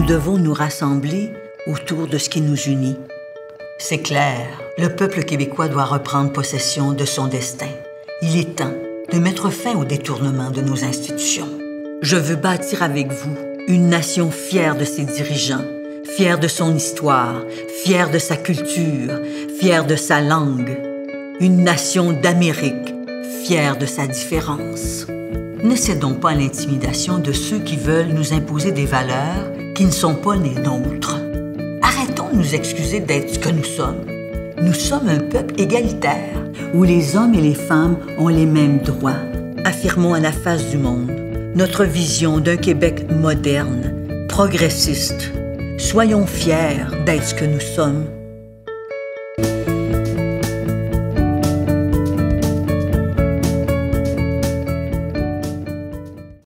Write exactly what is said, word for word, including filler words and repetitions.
devons nous rassembler autour de ce qui nous unit. C'est clair, le peuple québécois doit reprendre possession de son destin. Il est temps de mettre fin au détournement de nos institutions. Je veux bâtir avec vous une nation fière de ses dirigeants, fière de son histoire, fière de sa culture, fière de sa langue. Une nation d'Amérique, fière de sa différence. Ne cédons pas à l'intimidation de ceux qui veulent nous imposer des valeurs qui ne sont pas les nôtres. Arrêtons de nous excuser d'être ce que nous sommes. Nous sommes un peuple égalitaire, où les hommes et les femmes ont les mêmes droits. Affirmons à la face du monde notre vision d'un Québec moderne, progressiste. Soyons fiers d'être ce que nous sommes.